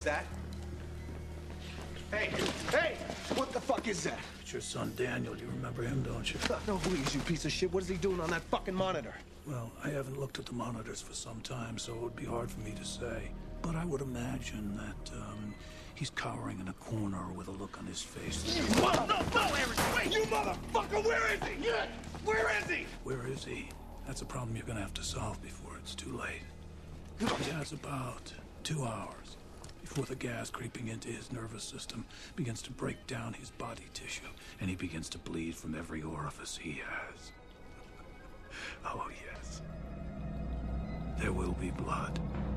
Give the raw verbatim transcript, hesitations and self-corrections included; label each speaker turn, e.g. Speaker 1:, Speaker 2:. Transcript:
Speaker 1: that? Hey, hey! What the fuck is that?
Speaker 2: It's your son, Daniel. You remember him, don't you?
Speaker 1: No, who he is, you piece of shit. What is he doing on that fucking monitor?
Speaker 2: Well, I haven't looked at the monitors for some time, so it would be hard for me to say. But I would imagine that, um, he's cowering in a corner with a look on his face.
Speaker 1: You mother... No, no, Eric, wait! You motherfucker, where is he? Where is he?
Speaker 2: Where is he? That's a problem you're gonna have to solve before it's too late. He has about two hours before the gas creeping into his nervous system begins to break down his body tissue, and he begins to bleed from every orifice he has. Oh, yes. There will be blood.